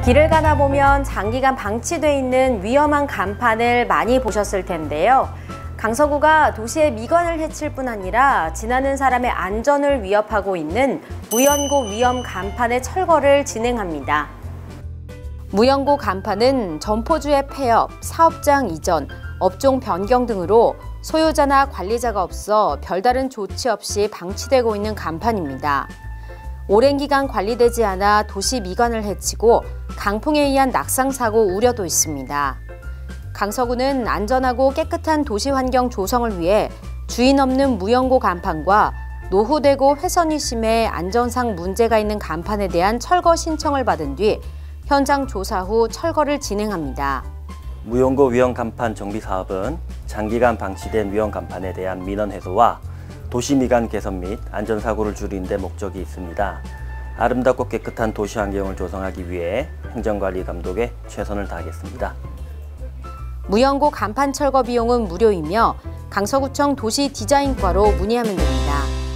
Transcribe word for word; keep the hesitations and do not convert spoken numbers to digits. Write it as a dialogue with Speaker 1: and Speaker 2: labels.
Speaker 1: 길을 가다 보면 장기간 방치돼 있는 위험한 간판을 많이 보셨을 텐데요. 강서구가 도시의 미관을 해칠 뿐 아니라 지나는 사람의 안전을 위협하고 있는 무연고 위험 간판의 철거를 진행합니다. 무연고 간판은 점포주의 폐업, 사업장 이전, 업종 변경 등으로 소유자나 관리자가 없어 별다른 조치 없이 방치되고 있는 간판입니다. 오랜 기간 관리되지 않아 도시 미관을 해치고 강풍에 의한 낙상 사고 우려도 있습니다. 강서구는 안전하고 깨끗한 도시 환경 조성을 위해 주인 없는 무연고 간판과 노후되고 훼손이 심해 안전상 문제가 있는 간판에 대한 철거 신청을 받은 뒤 현장 조사 후 철거를 진행합니다.
Speaker 2: 무연고 위험 간판 정비 사업은 장기간 방치된 위험 간판에 대한 민원 해소와 도시 미관 개선 및 안전사고를 줄이는 데 목적이 있습니다. 아름답고 깨끗한 도시 환경을 조성하기 위해 행정관리 감독에 최선을 다하겠습니다.
Speaker 1: 무연고 간판 철거 비용은 무료이며 강서구청 도시디자인과로 문의하면 됩니다.